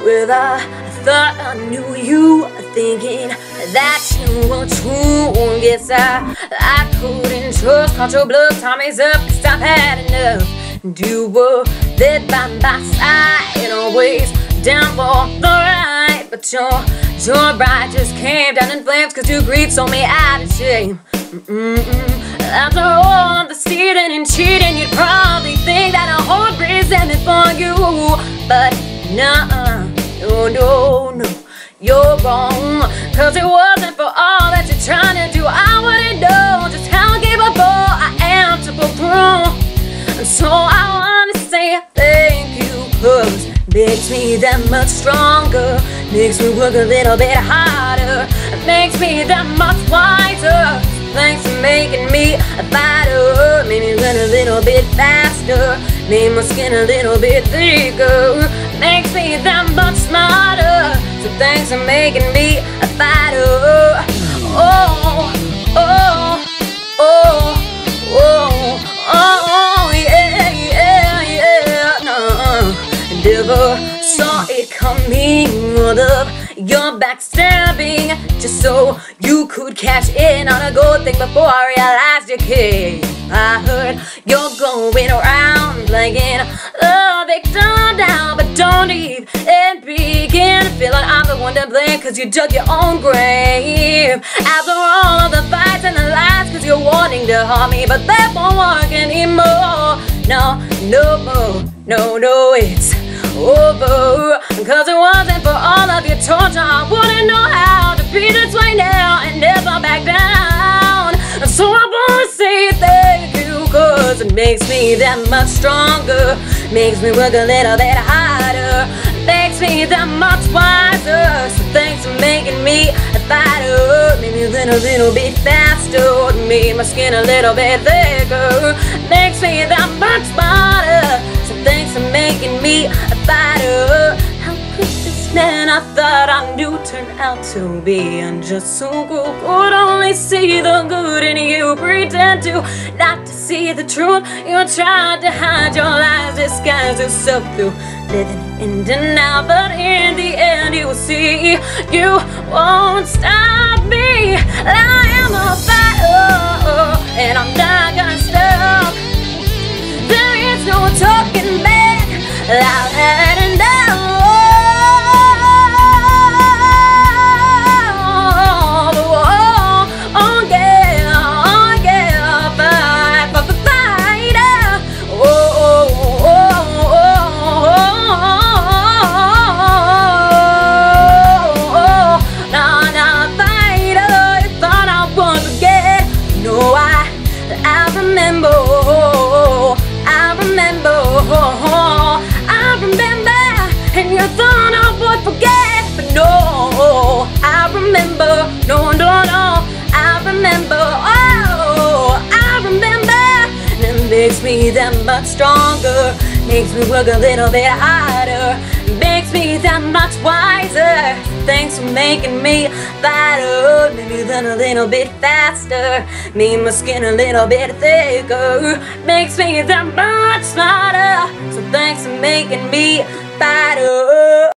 Well, I thought I knew you, thinking that you were true. Guess I couldn't trust, caught your bluff, time is up, 'cause I've had enough. You were there by my side, always down for the ride. But your bride just came down in flames, 'cause your greed sold me out of shame. After all of the stealing and cheating, you'd probably think that I hold resentment for you. But nah, no, you're wrong, 'cause it wasn't for all that you're trying to do. I wouldn't know just how capable I am to perform. So I wanna say thank you, 'cause makes me that much stronger, makes me work a little bit harder, makes me that much wiser. Thanks for making me a fighter, made me run a little bit faster, made my skin a little bit thicker, makes me that much smarter. So thanks for making me a fighter. Oh, oh, oh, oh, oh, yeah, no. Never saw it coming, all of your backstabbing, just so you could cash in on a good thing before I realized you cared. I heard you're going around blanking the victim down, but don't even begin feeling I'm the one to blame, 'cause you dug your own grave. After all of the fights and the lies, 'cause you're wanting to harm me, but that won't work anymore. No, it's over, 'cause it wasn't for all of your torture, I wouldn't know how to be this way now and never back down. So I wanna say thank you, 'cause it makes me that much stronger, makes me work a little bit harder, makes me that much wiser. So thanks for making me a fighter, made me run a little bit faster, made my skin a little bit thicker, makes me that much smarter. So thanks for making me a fighter. How could this man I thought I knew turn out to be unjust, so cruel? Could only see the good in you, pretend to not to see the truth. You tried to hide your lies, disguise yourself through living in denial, but in the end you will see you won't stop me. I am a fighter, and I'm not gonna stop. There is no talking back, I've had enough. I remember, and you thought I would forget, but no, I remember, no, I remember, oh, I remember, and it makes me that much stronger, makes me work a little bit harder, makes me that much wiser. Thanks for making me fighter, made me run a little bit faster, made my skin a little bit thicker, makes me that much smarter. So thanks for making me fighter.